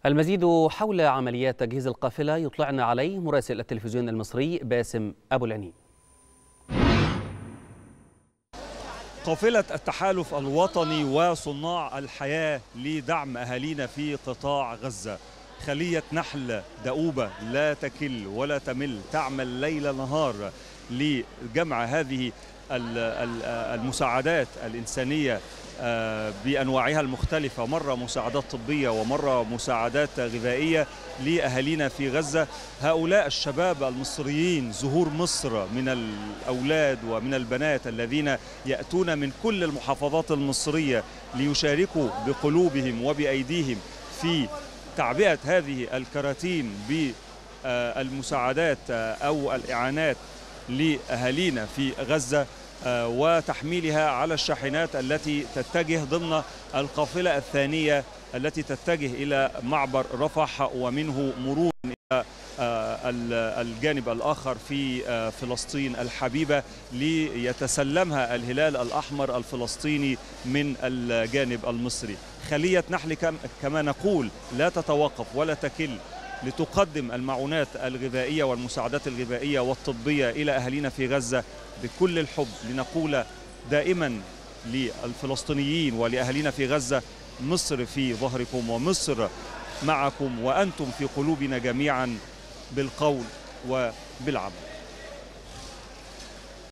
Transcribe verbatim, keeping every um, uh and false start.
المزيد حول عمليات تجهيز القافلة يطلعنا عليه مراسل التلفزيون المصري باسم أبو العنين. قافلة التحالف الوطني وصناع الحياة لدعم أهالينا في قطاع غزة، خلية نحل دؤوبة لا تكل ولا تمل، تعمل ليل نهار لجمع هذه المساعدات الإنسانية بأنواعها المختلفة، مرة مساعدات طبية ومرة مساعدات غذائية لأهالينا في غزة. هؤلاء الشباب المصريين زهور مصر من الأولاد ومن البنات الذين يأتون من كل المحافظات المصرية ليشاركوا بقلوبهم وبأيديهم في تعبئة هذه الكراتين بالمساعدات أو الإعانات لأهالينا في غزة وتحميلها على الشاحنات التي تتجه ضمن القافلة الثانية التي تتجه إلى معبر رفح ومنه مرور إلى الجانب الآخر في فلسطين الحبيبة ليتسلمها الهلال الأحمر الفلسطيني من الجانب المصري. خلية نحل كما نقول لا تتوقف ولا تكل لتقدم المعونات الغذائية والمساعدات الغذائية والطبية إلى أهالينا في غزة بكل الحب، لنقول دائما للفلسطينيين ولأهالينا في غزة: مصر في ظهركم ومصر معكم وأنتم في قلوبنا جميعا بالقول وبالعمل.